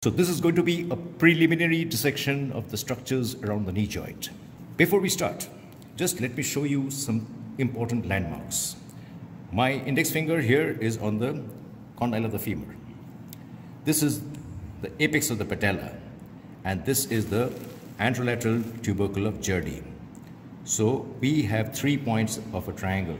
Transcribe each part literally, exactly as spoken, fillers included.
So this is going to be a preliminary dissection of the structures around the knee joint. Before we start, just let me show you some important landmarks. My index finger here is on the condyle of the femur. This is the apex of the patella, and this is the anterolateral tubercle of Jerde. So we have three points of a triangle,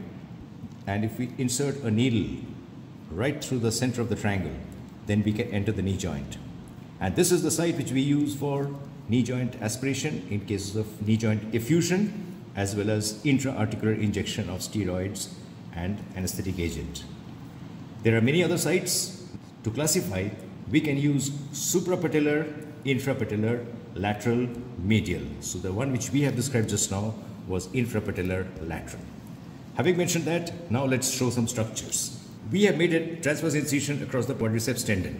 and if we insert a needle right through the center of the triangle, then we can enter the knee joint. And this is the site which we use for knee joint aspiration in cases of knee joint effusion, as well as intra-articular injection of steroids and anesthetic agent. There are many other sites. To classify, we can use suprapatellar, infrapatellar, lateral, medial. So the one which we have described just now was infrapatellar lateral. Having mentioned that, now let's show some structures. We have made a transverse incision across the quadriceps tendon,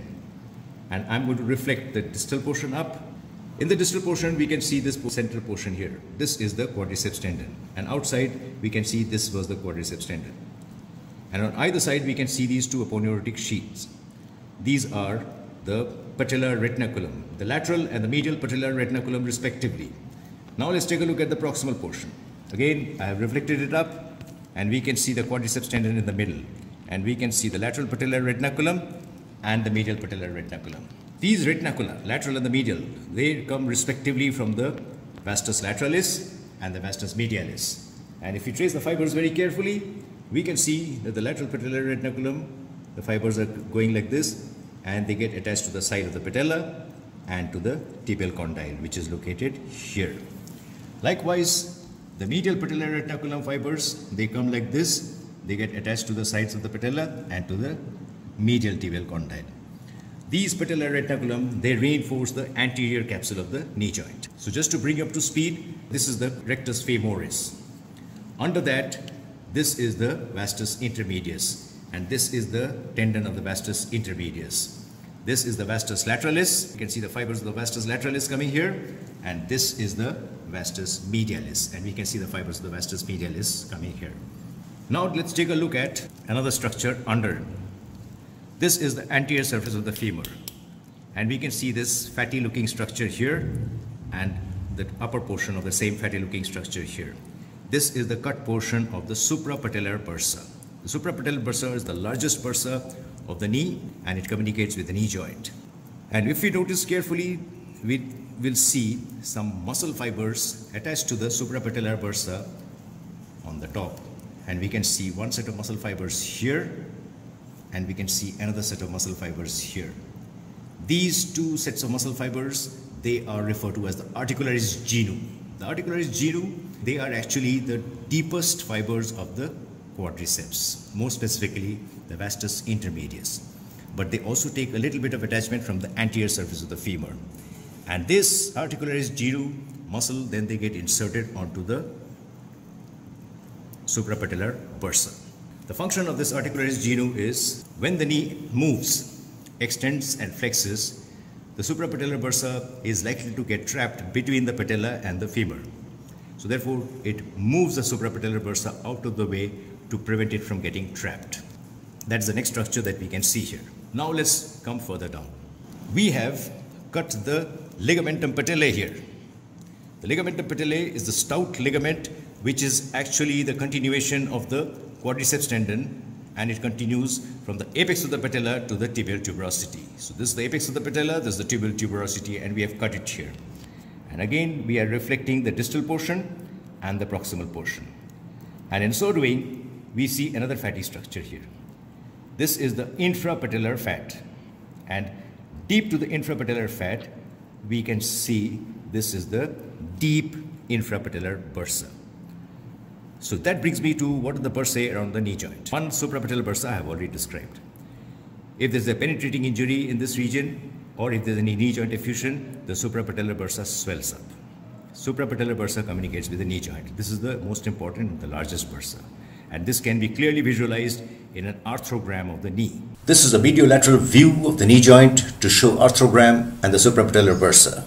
and I'm going to reflect the distal portion up. In the distal portion, we can see this central portion here. This is the quadriceps tendon, and outside we can see this was the quadriceps tendon. And on either side, we can see these two aponeurotic sheaths. These are the patellar retinaculum, the lateral and the medial patellar retinaculum respectively. Now let's take a look at the proximal portion. Again, I have reflected it up, and we can see the quadriceps tendon in the middle, and we can see the lateral patellar retinaculum and the medial patellar retinaculum. These retinacula, lateral and the medial, they come respectively from the vastus lateralis and the vastus medialis. And if you trace the fibers very carefully, we can see that the lateral patellar retinaculum, the fibers are going like this, and they get attached to the side of the patella and to the tibial condyle, which is located here. Likewise, the medial patellar retinaculum fibers, they come like this, they get attached to the sides of the patella and to the medial tibial condyle. These patellar retinaculum, they reinforce the anterior capsule of the knee joint. So just to bring you up to speed, this is the rectus femoris. Under that, this is the vastus intermedius, and this is the tendon of the vastus intermedius. This is the vastus lateralis. You can see the fibers of the vastus lateralis coming here, and this is the vastus medialis, and we can see the fibers of the vastus medialis coming here. Now let's take a look at another structure under. This is the anterior surface of the femur, and we can see this fatty looking structure here and the upper portion of the same fatty looking structure here. This is the cut portion of the suprapatellar bursa. The suprapatellar bursa is the largest bursa of the knee, and it communicates with the knee joint. And if we notice carefully, we will see some muscle fibers attached to the suprapatellar bursa on the top, and we can see one set of muscle fibers here, and we can see another set of muscle fibers here. These two sets of muscle fibers, they are referred to as the articularis genu. The articularis genu, they are actually the deepest fibers of the quadriceps, more specifically the vastus intermedius. But they also take a little bit of attachment from the anterior surface of the femur. And this articularis genu muscle, then they get inserted onto the suprapatellar bursa. The function of this articularis genu is when the knee moves, extends and flexes, the suprapatellar bursa is likely to get trapped between the patella and the femur. So therefore, it moves the suprapatellar bursa out of the way to prevent it from getting trapped. That's the next structure that we can see here. Now let's come further down. We have cut the ligamentum patellae here. The ligamentum patellae is the stout ligament which is actually the continuation of the quadriceps tendon, and it continues from the apex of the patella to the tibial tuberosity. So this is the apex of the patella, this is the tibial tuberosity, and we have cut it here. And again, we are reflecting the distal portion and the proximal portion. And in so doing, we see another fatty structure here. This is the infrapatellar fat, and deep to the infrapatellar fat, we can see this is the deep infrapatellar bursa. So that brings me to what are the bursae around the knee joint. One suprapatellar bursa I have already described. If there's a penetrating injury in this region, or if there's any knee joint effusion, the suprapatellar bursa swells up. Suprapatellar bursa communicates with the knee joint. This is the most important and the largest bursa. And this can be clearly visualized in an arthrogram of the knee. This is a mediolateral view of the knee joint to show arthrogram and the suprapatellar bursa.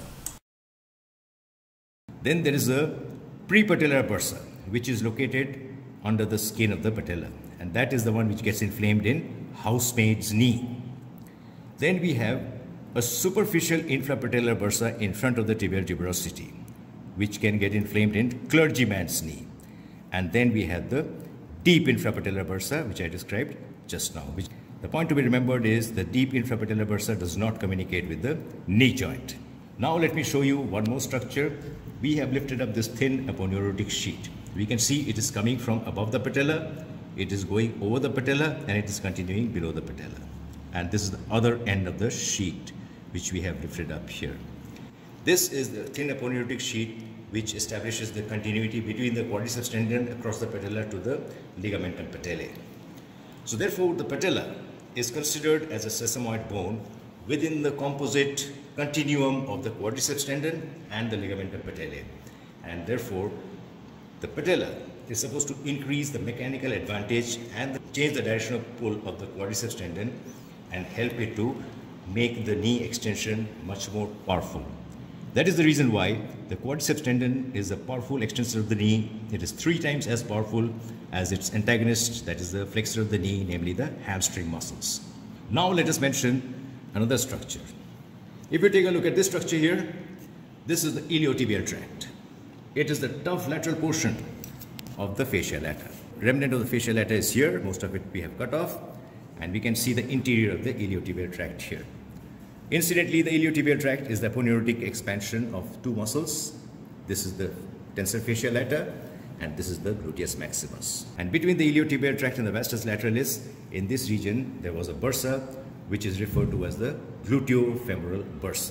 Then there is a prepatellar bursa, which is located under the skin of the patella, and that is the one which gets inflamed in housemaid's knee. Then we have a superficial infrapatellar bursa in front of the tibial tuberosity, which can get inflamed in clergyman's knee. And then we have the deep infrapatellar bursa, which I described just now. Which, the point to be remembered is the deep infrapatellar bursa does not communicate with the knee joint. Now let me show you one more structure. We have lifted up this thin aponeurotic sheet. We can see it is coming from above the patella, it is going over the patella, and it is continuing below the patella. And this is the other end of the sheet, which we have lifted up here. This is the thin aponeurotic sheet which establishes the continuity between the quadriceps tendon across the patella to the ligamentum patellae. So therefore, the patella is considered as a sesamoid bone within the composite continuum of the quadriceps tendon and the ligamentum patellae. And therefore, the patella is supposed to increase the mechanical advantage and change the direction of pull of the quadriceps tendon and help it to make the knee extension much more powerful. That is the reason why the quadriceps tendon is a powerful extensor of the knee. It is three times as powerful as its antagonist, that is the flexor of the knee, namely the hamstring muscles. Now let us mention another structure. If you take a look at this structure here, this is the iliotibial tract. It is the tough lateral portion of the fascia lata. Remnant of the fascia lata is here, most of it we have cut off, and we can see the interior of the iliotibial tract here. Incidentally, the iliotibial tract is the aponeurotic expansion of two muscles. This is the tensor fascia lata, and this is the gluteus maximus. And between the iliotibial tract and the vastus lateralis, in this region, there was a bursa, which is referred to as the gluteofemoral bursa.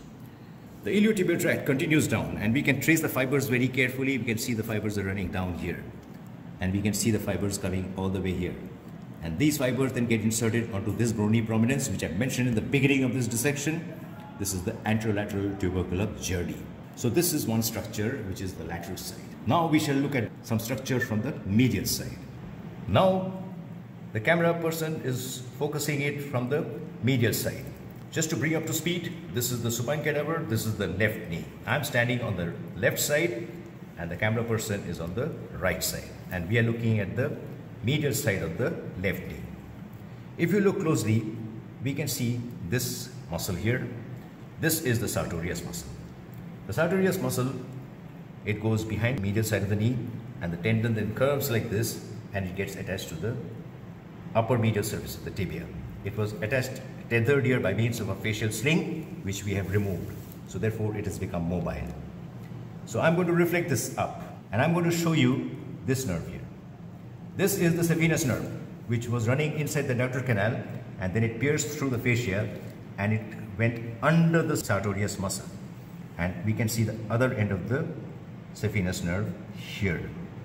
The iliotibial tract continues down, and we can trace the fibers very carefully. We can see the fibers are running down here, and we can see the fibers coming all the way here. And these fibers then get inserted onto this bony prominence, which I mentioned in the beginning of this dissection. This is the anterolateral tubercular journey. So this is one structure, which is the lateral side. Now we shall look at some structure from the medial side. Now the camera person is focusing it from the medial side. Just to bring up to speed, this is the supine cadaver, this is the left knee. I'm standing on the left side and the camera person is on the right side. And we are looking at the medial side of the left knee. If you look closely, we can see this muscle here. This is the sartorius muscle. The sartorius muscle, it goes behind the medial side of the knee, and the tendon then curves like this, and it gets attached to the upper medial surface of the tibia. It was attached, tethered here by means of a fascial sling, which we have removed. So therefore, it has become mobile. So I'm going to reflect this up, and I'm going to show you this nerve here. This is the saphenous nerve, which was running inside the ductal canal, and then it pierced through the fascia, and it went under the sartorius muscle. And we can see the other end of the saphenous nerve here.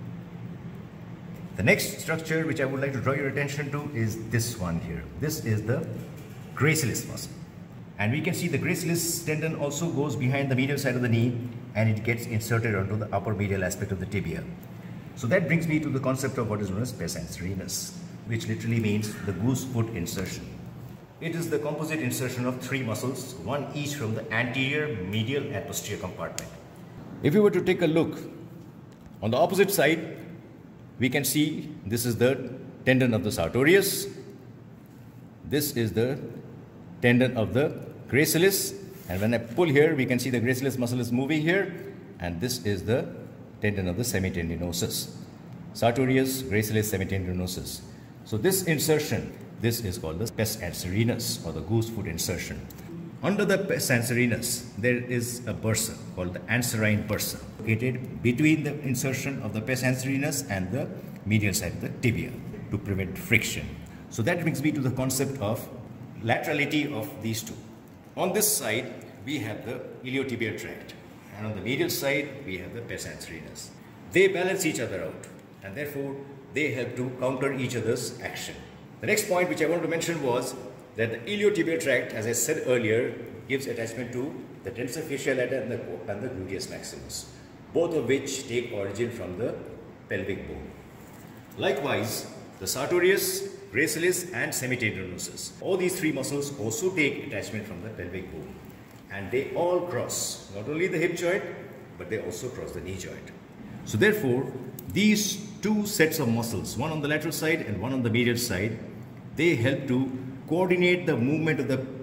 The next structure which I would like to draw your attention to is this one here. This is the gracilis muscle. And we can see the gracilis tendon also goes behind the medial side of the knee, and it gets inserted onto the upper medial aspect of the tibia. So that brings me to the concept of what is known as Pes Anserinus, which literally means the goose foot insertion. It is the composite insertion of three muscles, one each from the anterior, medial and posterior compartment. If we were to take a look on the opposite side, we can see this is the tendon of the sartorius. This is the tendon of the gracilis. And when I pull here, we can see the gracilis muscle is moving here. And this is the tendon of the semitendinosus. Sartorius, gracilis, semitendinosus. So this insertion, this is called the Pes Anserinus, or the goose foot insertion. Under the Pes Anserinus, there is a bursa called the anserine bursa, located between the insertion of the Pes Anserinus and the medial side of the tibia to prevent friction. So that brings me to the concept of laterality of these two. On this side, we have the iliotibial tract, and on the medial side, we have the Pes Anserinus. They balance each other out, and therefore, they help to counter each other's action. The next point which I want to mention was that the iliotibial tract, as I said earlier, gives attachment to the tensor fascia lata and the, and the gluteus maximus, both of which take origin from the pelvic bone. Likewise, the sartorius, gracilis and semitendinosus, all these three muscles also take attachment from the pelvic bone, and they all cross not only the hip joint, but they also cross the knee joint. So therefore, these two sets of muscles, one on the lateral side and one on the medial side, they help to coordinate the movement of the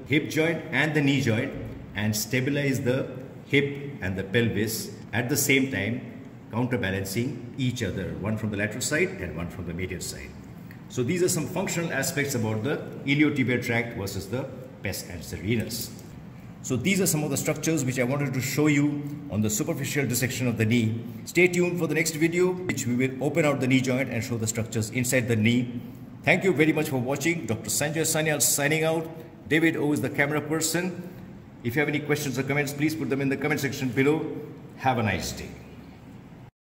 hip joint and the knee joint and stabilize the hip and the pelvis at the same time, counterbalancing each other, one from the lateral side and one from the medial side. So these are some functional aspects about the iliotibial tract versus the Pes Anserinus. So these are some of the structures which I wanted to show you on the superficial dissection of the knee. Stay tuned for the next video, which we will open out the knee joint and show the structures inside the knee. Thank you very much for watching. Doctor Sanjoy Sanyal signing out. David O is the camera person. If you have any questions or comments, please put them in the comment section below. Have a nice day.